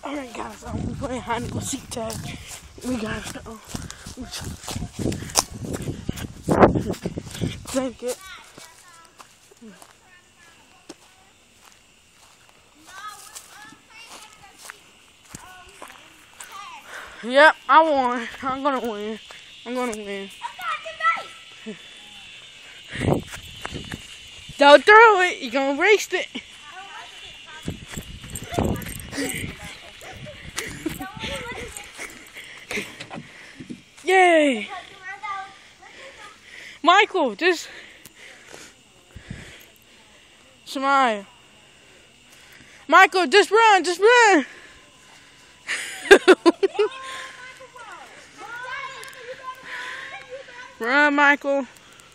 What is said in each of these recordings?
Alright guys, we're playing hide and go seek tag. We gotta take it. Yep, I won. I'm gonna win. Don't throw it. You're gonna waste it. Yay! Michael, just smile. Michael, just run. Run, Michael.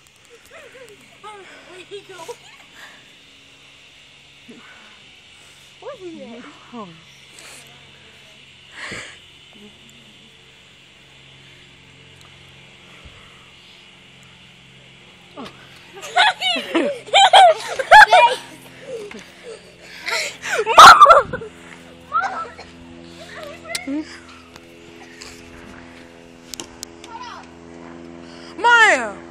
Where's he at? Oh. Maya!